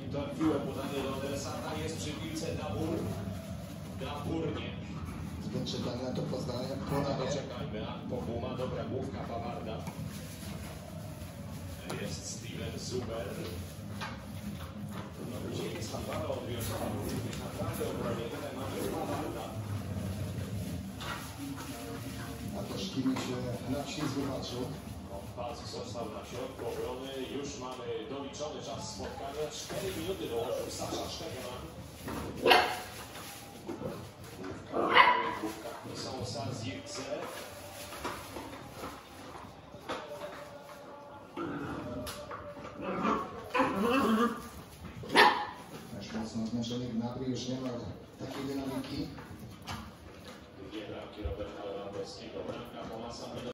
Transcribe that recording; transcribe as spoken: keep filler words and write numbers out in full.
Trafiło podanie do Andersana, jest przy piłce Dabur. Dabur nie. Doczekamy na to Poznanie. Doczekajmy, a Poguma, dobra główka Pawarda. Jest Steven Zuber. No dzisiaj jest Pawarda odwiosła, jest naprawdę obroniony, mamy Pawarda. A to Szkimi się na wsi zobaczył. Palc został na środku obrony, już mamy doliczony czas spotkania, cztery minuty dołożył Sasza Sztegman. To są Sazirce. Już mocno zmęczony Gnabry, już nie ma takiej dynamiki.